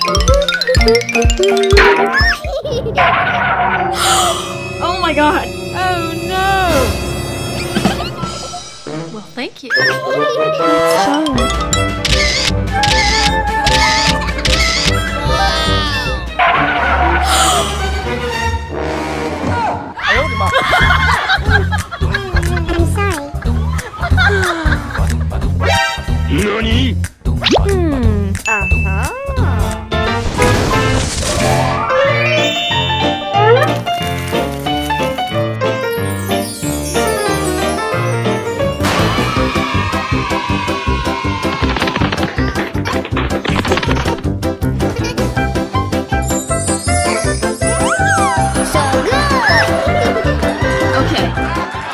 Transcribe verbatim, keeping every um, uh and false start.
Oh my god! Oh no! Well, thank you. I'm sorry. Nani? Hmm. Uh-huh.